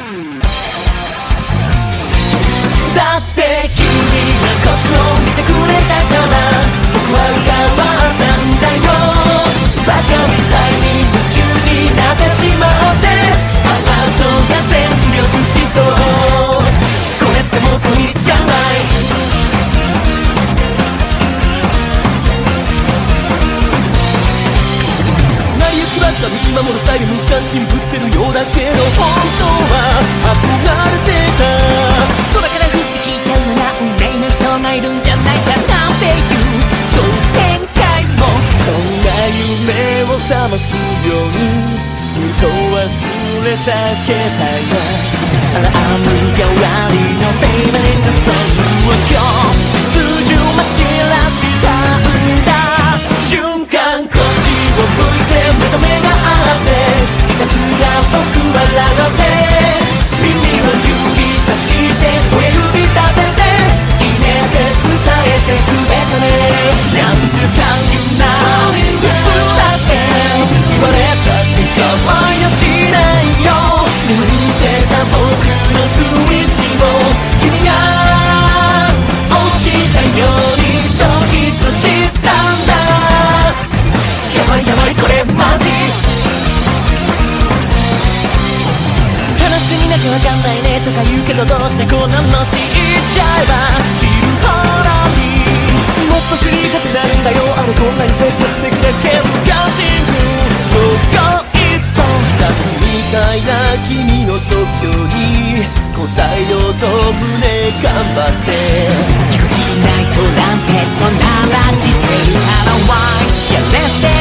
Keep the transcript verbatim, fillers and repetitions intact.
だって君がこっちを見てくれたから僕は変わったんだよ。バカみたいに夢中になってしまってハートが全力疾走。これってもう恋じゃない成り行きばっか見守るスタイル無関心ぶってるようだけど本当は憧れてた。空から降ってきちゃうなら運命の人がいるんじゃないかなんていう超展開もそんな夢を覚ますように言うと忘れたけたよ。あらあむ代わりのフェイバリットソングを今日実中待ちらしたんだ。瞬間こっちを向いて目と目が合ってひたすら僕は笑って耳を指さして親指立てていいねって伝えてくれたね。なんて単純ないつだって言われたって構いやしないよ。眠ってた僕のスイッチを君が押したようにドキッとしたんだ。やばいやばいこれマジ話してみなきゃわかんないねとか言うけどどうしてこんなの知っちゃえば知るほどにもっと知りたくなるんだよ。あれこんなに積極的だけどガチンコどこ一本ザクみたいな君の即興に応えようと胸頑張ってぎこちないトランペット鳴らしてるから Why? Yeah, let's get